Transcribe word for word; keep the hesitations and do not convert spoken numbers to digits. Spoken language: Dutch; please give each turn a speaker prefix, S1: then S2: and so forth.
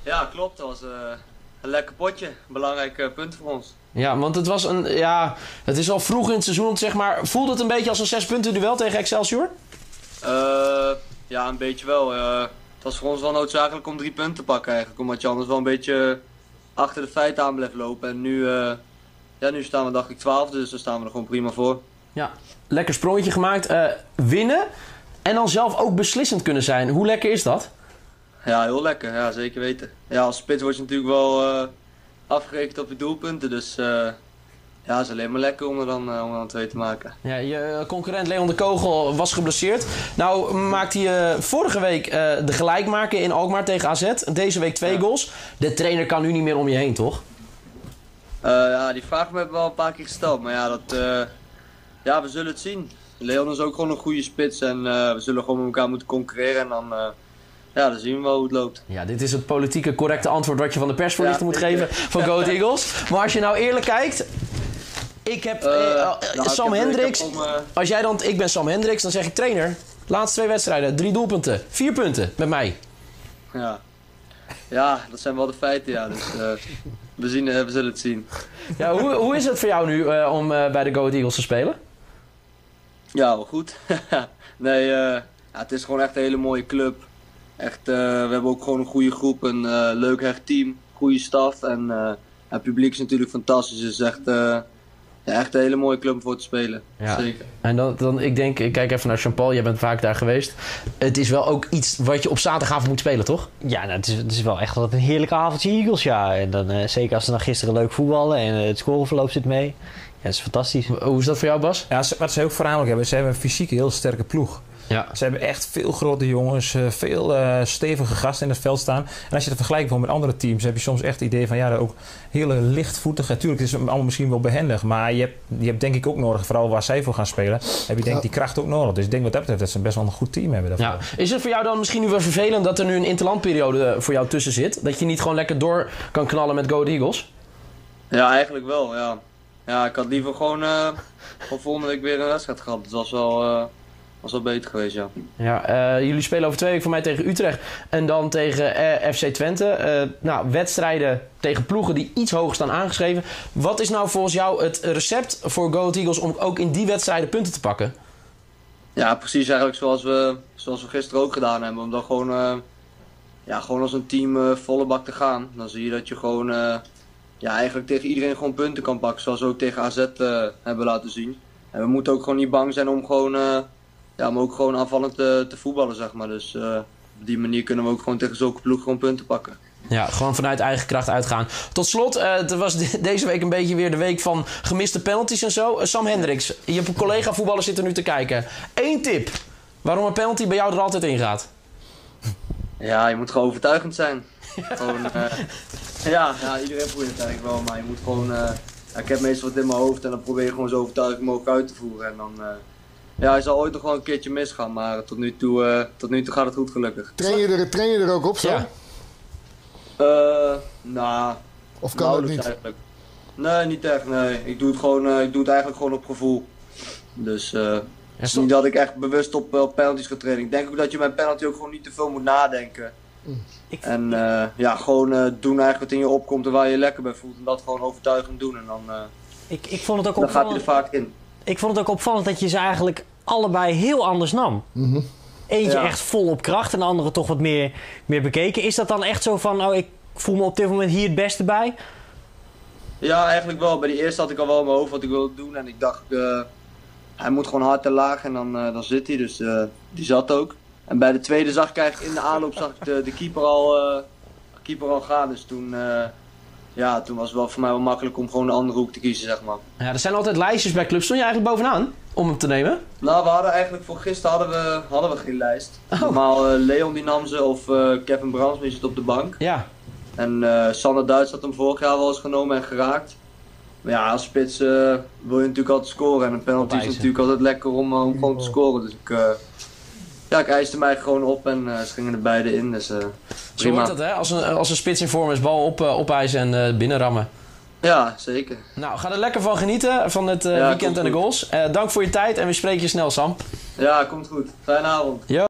S1: Ja, klopt. Dat was uh, een lekker potje. Belangrijk uh, punt voor ons.
S2: Ja, want het was een, ja, het is al vroeg in het seizoen, zeg maar. Voelde het een beetje als een zes punten duel tegen Excelsior?
S1: Uh, ja, een beetje wel. Uh, het was voor ons wel noodzakelijk om drie punten te pakken eigenlijk. Omdat je anders wel een beetje achter de feiten aan blijft lopen. En nu, uh, ja, nu staan we dacht ik twaalfde, dus daar staan we er gewoon prima voor.
S2: Ja, lekker sprongetje gemaakt. Uh, winnen en dan zelf ook beslissend kunnen zijn. Hoe lekker is dat?
S1: Ja, heel lekker. Ja, zeker weten. Ja, als spits word je natuurlijk wel uh, afgerekend op je doelpunten. Dus uh, ja, het is alleen maar lekker om er dan, uh, om er dan twee te maken.
S2: Ja, je concurrent Leon de Kogel was geblesseerd. Nou maakte hij uh, vorige week uh, de gelijkmaker in Alkmaar tegen A Z. Deze week twee ja. goals. De trainer kan nu niet meer om je heen, toch?
S1: Uh, ja, die vraag me hebben we wel een paar keer gesteld. Maar ja, dat, uh, ja, we zullen het zien. Leon is ook gewoon een goede spits. En uh, we zullen gewoon met elkaar moeten concurreren. En dan... Uh, Ja, dan zien we wel hoe het loopt.
S2: Ja, dit is het politieke correcte antwoord wat je van de persvoorlichter ja, moet geven van Go Ahead Eagles. Maar als je nou eerlijk kijkt, ik heb uh, uh, nou, Sam ik heb, Hendricks. Ik, heb om, uh... Als jij dan, ik ben Sam Hendricks, dan zeg ik trainer. Laatste twee wedstrijden, drie doelpunten, vier punten met mij.
S1: Ja, ja dat zijn wel de feiten, ja. Dus uh, we, zien, uh, we zullen het zien.
S2: Ja, hoe, hoe is het voor jou nu uh, om uh, bij de Go Ahead Eagles te spelen?
S1: Ja, wel goed. nee, uh, ja, het is gewoon echt een hele mooie club. Echt, uh, we hebben ook gewoon een goede groep, een uh, leuk hecht team, goede staf en uh, het publiek is natuurlijk fantastisch. Dus echt, uh, ja, echt een hele mooie club voor te spelen. Ja. Zeker.
S2: En dan, dan, ik denk, ik kijk even naar Jean-Paul, jij bent vaak daar geweest. Het is wel ook iets wat je op zaterdagavond moet spelen, toch?
S3: Ja, nou, het, is, het is wel echt wat een heerlijke avondje Eagles, ja. En dan, uh, zeker als ze dan gisteren leuk voetballen en uh, het scoreverloop zit mee. Ja, dat is fantastisch.
S2: Hoe is dat voor jou, Bas?
S4: Ja, wat ze ook voornamelijk hebben, ze hebben een fysiek heel sterke ploeg. Ja. Ze hebben echt veel grote jongens, veel uh, stevige gasten in het veld staan. En als je het vergelijkt met andere teams, heb je soms echt het idee van ja, ook hele lichtvoetig. Natuurlijk, het is allemaal misschien wel behendig, maar je hebt, je hebt denk ik ook nodig, vooral waar zij voor gaan spelen, heb je denk ik die kracht ook nodig. Dus ik denk wat dat betreft dat ze best wel een goed team hebben daarvoor.
S2: Ja. Is het voor jou dan misschien nu wel vervelend dat er nu een interlandperiode voor jou tussen zit? Dat je niet gewoon lekker door kan knallen met Go Ahead Eagles?
S1: Ja, eigenlijk wel, ja. Ja, ik had liever gewoon, uh, gewoon volgende week weer een wedstrijd gehad. Dat was wel... Uh... was wel beter geweest, ja.
S2: Ja, uh, jullie spelen over twee weken voor mij tegen Utrecht en dan tegen uh, F C Twente. Uh, nou, wedstrijden tegen ploegen die iets hoger staan aangeschreven. Wat is nou volgens jou het recept voor Go Ahead Eagles om ook in die wedstrijden punten te pakken?
S1: Ja, precies eigenlijk zoals we, zoals we gisteren ook gedaan hebben. Om dan gewoon, uh, ja, gewoon als een team uh, volle bak te gaan. Dan zie je dat je gewoon uh, ja, eigenlijk tegen iedereen gewoon punten kan pakken. Zoals we ook tegen A Z uh, hebben laten zien. En we moeten ook gewoon niet bang zijn om gewoon... Uh, Ja, maar ook gewoon aanvallend te, te voetballen, zeg maar. Dus uh, op die manier kunnen we ook gewoon tegen zulke ploeg gewoon punten pakken.
S2: Ja, gewoon vanuit eigen kracht uitgaan. Tot slot, uh, het was de, deze week een beetje weer de week van gemiste penalties en zo. Uh, Sam Hendricks, je collega-voetballers zitten nu te kijken. Eén tip waarom een penalty bij jou er altijd in gaat.
S1: Ja, je moet gewoon overtuigend zijn. gewoon, uh, ja, ja, iedereen probeert het eigenlijk wel, maar je moet gewoon... Uh, ja, ik heb meestal wat in mijn hoofd en dan probeer je gewoon zo overtuigend mogelijk uit te voeren. En dan... Uh, Ja, hij zal ooit nog wel een keertje misgaan, maar tot nu toe, uh, tot nu toe gaat het goed gelukkig.
S5: Train je er, train je er ook op zo?
S1: Ja. Uh, nou,
S5: of kan dat niet?
S1: Eigenlijk. Nee, niet echt, nee. Ik doe het, gewoon, uh, ik doe het eigenlijk gewoon op gevoel. Dus uh, ja, het is niet dat ik echt bewust op, op penalties ga trainen. Ik denk ook dat je met penalty ook gewoon niet te veel moet nadenken. Mm. En uh, ja, gewoon uh, doen eigenlijk wat in je opkomt en waar je je lekker bij voelt. En dat gewoon overtuigend doen en dan, uh,
S3: ik, ik vond het ook
S1: dan
S3: opvallend.
S1: gaat hij er vaak in.
S3: Ik vond het ook opvallend dat je ze eigenlijk allebei heel anders nam. Mm-hmm. Eentje ja. echt vol op kracht en de andere toch wat meer, meer bekeken. Is dat dan echt zo van, nou ik voel me op dit moment hier het beste bij?
S1: Ja, eigenlijk wel. Bij die eerste had ik al wel in mijn hoofd wat ik wilde doen. En ik dacht, uh, hij moet gewoon hard en laag en dan, uh, dan zit hij. Dus uh, die zat ook. En bij de tweede zag ik eigenlijk in de aanloop zag ik de, de keeper, al, uh, keeper al gaan. Dus toen... Uh, Ja, toen was het wel voor mij wel makkelijk om gewoon een andere hoek te kiezen, zeg maar.
S2: Ja, er zijn altijd lijstjes bij clubs. Stond je eigenlijk bovenaan om hem te nemen?
S1: Nou, we hadden eigenlijk voor gisteren hadden we, hadden we geen lijst. Oh. Normaal uh, Leon die nam ze of uh, Kevin Brands, die zit op de bank.
S2: Ja.
S1: En uh, Sander Duits had hem vorig jaar wel eens genomen en geraakt. Maar ja, als spits uh, wil je natuurlijk altijd scoren. En een penalty is natuurlijk altijd lekker om, om gewoon te scoren. Dus ik... Uh, Ja, ik eiste mij gewoon op en uh, ze gingen er beide in, dus uh, prima.
S2: Zo wordt dat, hè? Als een, als een spits in vorm is, bal op, uh, opeisen en uh, binnenrammen.
S1: Ja, zeker.
S2: Nou, ga er lekker van genieten, van het uh, ja, weekend en de goals. Uh, dank voor je tijd en we spreken je snel, Sam.
S1: Ja, komt goed. Fijne avond. Yo.